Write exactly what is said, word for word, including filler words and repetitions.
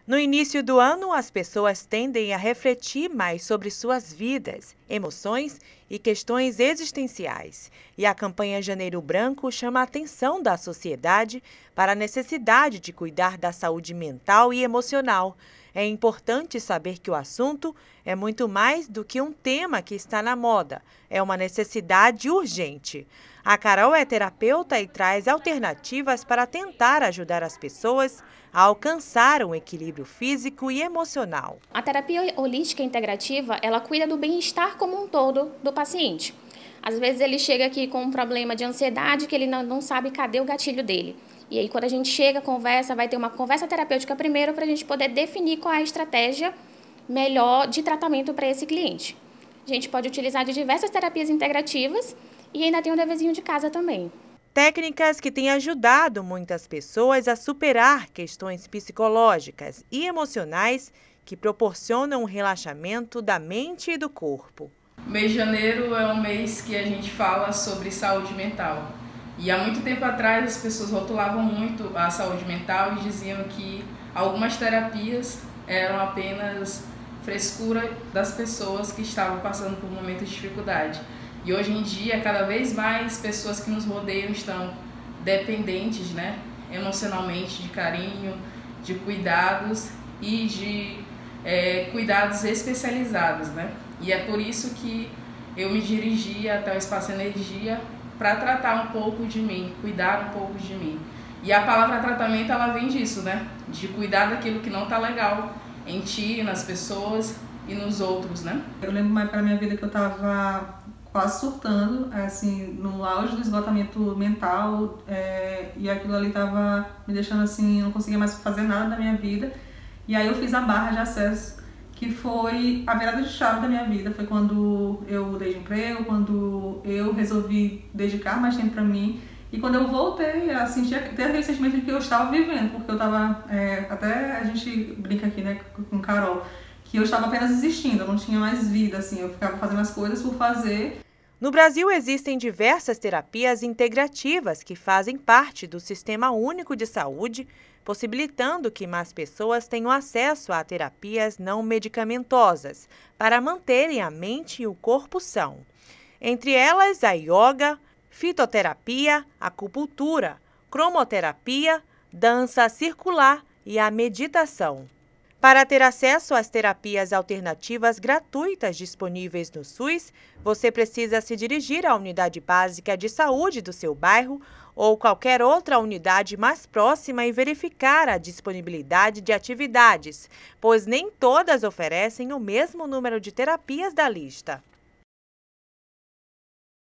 No início do ano, as pessoas tendem a refletir mais sobre suas vidas, emoções e questões existenciais. E a campanha Janeiro Branco chama a atenção da sociedade para a necessidade de cuidar da saúde mental e emocional. É importante saber que o assunto é muito mais do que um tema que está na moda, é uma necessidade urgente. A Carol é terapeuta e traz alternativas para tentar ajudar as pessoas a alcançar um equilíbrio físico e emocional. A terapia holística integrativa, ela cuida do bem-estar como um todo do paciente. Às vezes ele chega aqui com um problema de ansiedade que ele não, não sabe cadê o gatilho dele. E aí quando a gente chega, conversa, vai ter uma conversa terapêutica primeiro para a gente poder definir qual é a estratégia melhor de tratamento para esse cliente. A gente pode utilizar de diversas terapias integrativas e ainda tem um deverzinho de casa também. Técnicas que têm ajudado muitas pessoas a superar questões psicológicas e emocionais que proporcionam um relaxamento da mente e do corpo. O mês de janeiro é um mês que a gente fala sobre saúde mental. E há muito tempo atrás as pessoas rotulavam muito a saúde mental e diziam que algumas terapias eram apenas frescura das pessoas que estavam passando por um momento de dificuldade. E hoje em dia, cada vez mais pessoas que nos rodeiam estão dependentes, né, emocionalmente, de carinho, de cuidados e de é, cuidados especializados, né? E é por isso que eu me dirigi até o Espaço Energia para tratar um pouco de mim, cuidar um pouco de mim. E a palavra tratamento, ela vem disso, né? De cuidar daquilo que não está legal em ti, nas pessoas e nos outros, né? Eu lembro mais para minha vida que eu estava quase surtando, assim, no auge do esgotamento mental, é, e aquilo ali estava me deixando assim, eu não conseguia mais fazer nada da minha vida. E aí eu fiz a barra de acesso, que foi a virada de chave da minha vida. Foi quando eu mudei de emprego, quando eu resolvi dedicar mais tempo para mim. E quando eu voltei a sentir, ter aquele sentimento de que eu estava vivendo, porque eu estava, é, até a gente brinca aqui, né, com Carol, que eu estava apenas existindo, eu não tinha mais vida, assim, eu ficava fazendo as coisas por fazer. No Brasil, existem diversas terapias integrativas que fazem parte do Sistema Único de Saúde, possibilitando que mais pessoas tenham acesso a terapias não medicamentosas para manterem a mente e o corpo são. Entre elas, a yoga, fitoterapia, acupuntura, cromoterapia, dança circular e a meditação. Para ter acesso às terapias alternativas gratuitas disponíveis no SUS, você precisa se dirigir à unidade básica de saúde do seu bairro ou qualquer outra unidade mais próxima e verificar a disponibilidade de atividades, pois nem todas oferecem o mesmo número de terapias da lista.